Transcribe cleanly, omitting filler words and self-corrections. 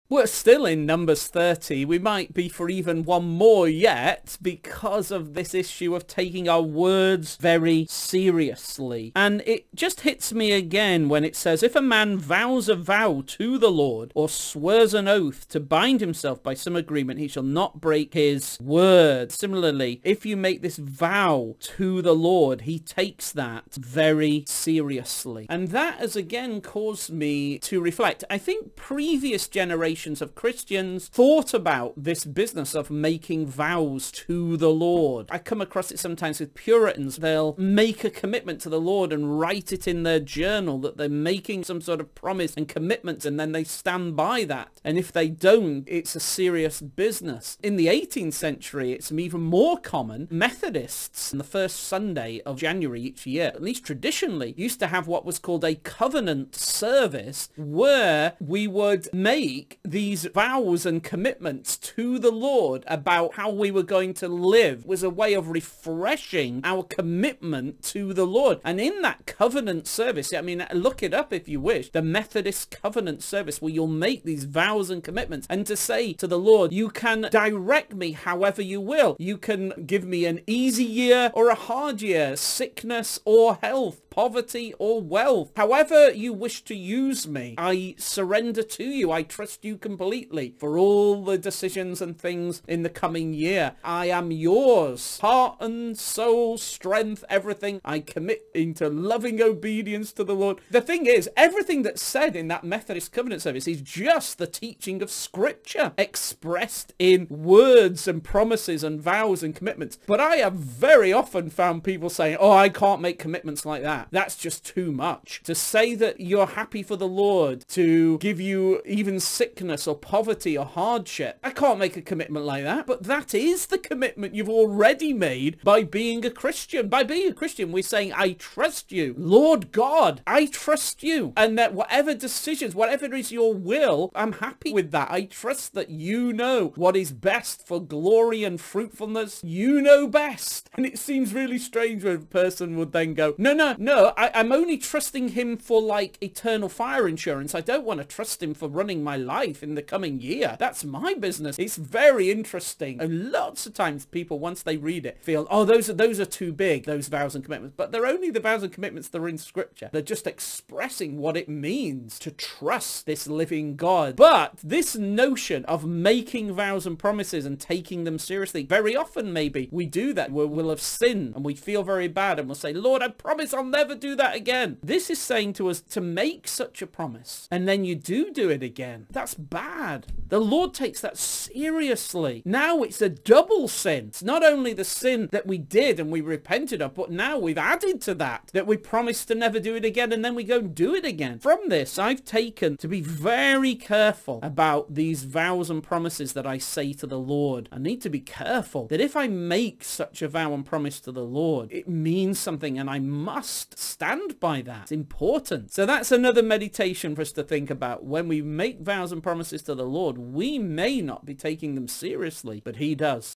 We're still in Numbers 30. We might be for even one more yet because of this issue of taking our words very seriously. And it just hits me again when it says, if a man vows a vow to the Lord or swears an oath to bind himself by some agreement, he shall not break his word. Similarly, if you make this vow to the Lord, he takes that very seriously. And that has again caused me to reflect. I think previous generations of Christians thought about this business of making vows to the Lord. I come across it sometimes with Puritans. They'll make a commitment to the Lord and write it in their journal that they're making some sort of promise and commitment, and then they stand by that. And if they don't, it's a serious business. In the 18th century, it's even more common. Methodists, on the first Sunday of January each year, at least traditionally, used to have what was called a covenant service, where we would make these vows and commitments to the Lord about how we were going to live. It was a way of refreshing our commitment to the Lord. And in that covenant service, I mean, look it up if you wish, the Methodist covenant service, where you'll make these vows and commitments, and to say to the Lord, you can direct me however you will. You can give me an easy year or a hard year, sickness or health, poverty or wealth. However you wish to use me, I surrender to you. I trust you completely for all the decisions and things in the coming year. I am yours, heart and soul, strength, everything. I commit into loving obedience to the Lord. The thing is, everything that's said in that Methodist covenant service is just the teaching of Scripture expressed in words and promises and vows and commitments. But I have very often found people saying, oh, I can't make commitments like that. That's just too much. To say that you're happy for the Lord to give you even sickness or poverty or hardship, I can't make a commitment like that. But that is the commitment you've already made by being a Christian. By being a Christian, we're saying, I trust you. Lord God, I trust you. And that whatever decisions, whatever is your will, I'm happy with that. I trust that you know what is best for glory and fruitfulness. You know best. And it seems really strange when a person would then go, no, I'm only trusting him for like eternal fire insurance. I don't want to trust him for running my life in the coming year. That's my business. It's very interesting. And lots of times people, once they read it, feel, oh, those are too big, those vows and commitments. But they're only the vows and commitments that are in Scripture. They're just expressing what it means to trust this living God. But this notion of making vows and promises and taking them seriously, very often maybe we do that where we'll have sinned and we feel very bad and we'll say, Lord, I promise I'll never do that again. This is saying to us to make such a promise and then you do it again. That's bad. The Lord takes that seriously. Now it's a double sin. It's not only the sin that we did and we repented of, but now we've added to that we promised to never do it again, and then we go and do it again. From this, I've taken to be very careful about these vows and promises that I say to the Lord. I need to be careful that if I make such a vow and promise to the Lord, it means something and I must stand by that. It's important. So that's another meditation for us to think about. When we make vows and promises to the Lord, we may not be taking them seriously, but he does.